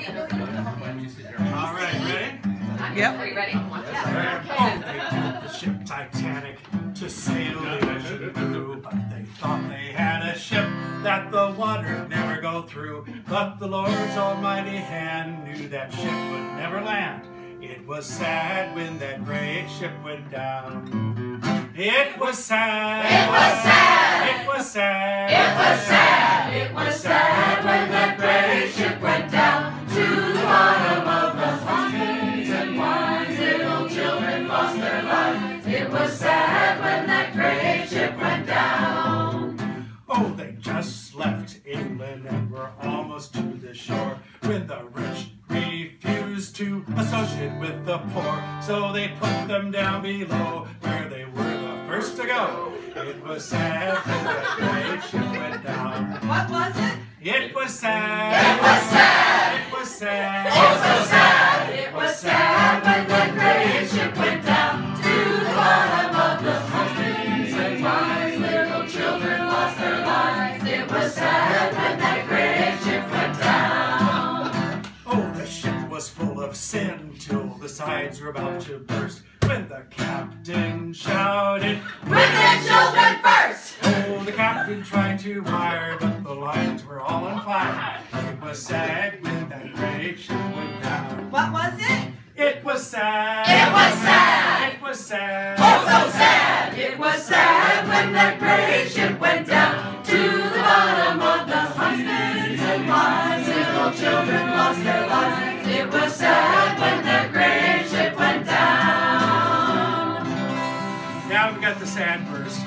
All right, ready? Yep. Are you ready? Oh, they built the ship Titanic to sail the ocean blue, but they thought they had a ship that the water never go through. But the Lord's almighty hand knew that ship would never land. It was sad when that great ship went down. It was sad. It was sad. It was sad. It was sad. It was sad when that great ship went down to the bottom of the husbands and wives. Little children lost their lives. It was sad when that great ship went down. Oh, they just left England and were almost to the shore when the rich refused to associate with the poor. So they put them down below where they were the first to go. It was sad when that great ship went down. What was it? It was sad. It was sad. It was sad. Oh, so sad. It was sad when that great ship went down to the bottom of the husbands and wives. Little children lost their lives. It was sad when that great ship went down. Oh, the ship was full of sin till the sides were about to burst when the captain shouted, Bring the children first! oh, the captain tried to wire, but the lines were all on fire. It was sad when that great ship went down. What was it? It was sad. It was sad. It was sad. Oh, so sad. It was sad when that great ship went down to the bottom of the husbands and wives. Little children lost their lives. It was sad when that great ship went down. Now we got the sad verse.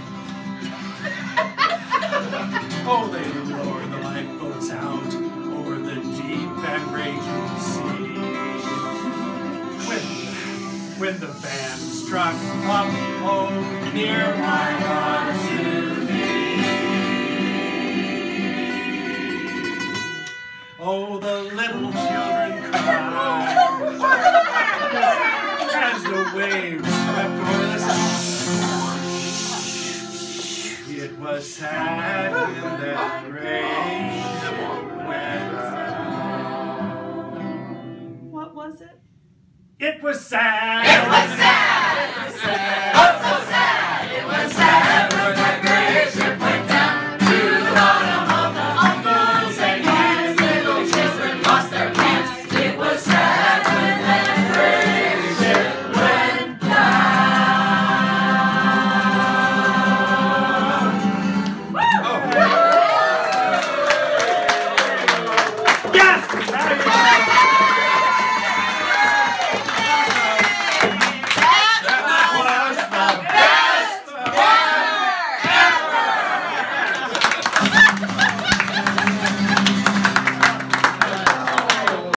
Oh, they lowered the lifeboats out over the deep and raging sea. When the band struck up, oh, near my heart to me. Oh, the little children cried as the waves swept over the side. It was sad when that great ship went down. What was it? It was sad. It was sad. It was sad. Oh, so sad. It was sad when that great ship went down to the bottom of the uncles and aunts. Little children lost their pants. It was sad when that great ship went down. Yes!